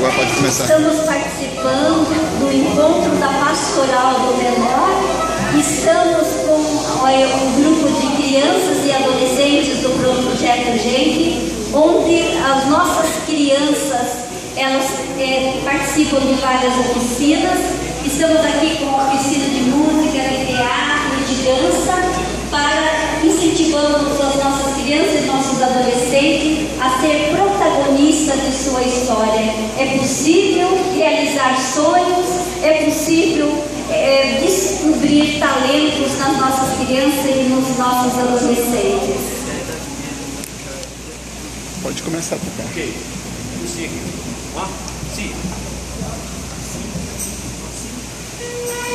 Agora pode começar. Estamos participando do encontro da Pastoral do Menor. Estamos com um grupo de crianças e adolescentes do Projeto Gente, onde as nossas crianças elas participam de várias oficinas. Estamos aqui com oficina de música, de teatro, de dança, para incentivando as nossas crianças e nossos adolescentes a ser protagonistas de sua história. É possível realizar sonhos, é possível descobrir talentos nas nossas crianças e nos nossos adolescentes. Pode começar, tá? Ok. Sim.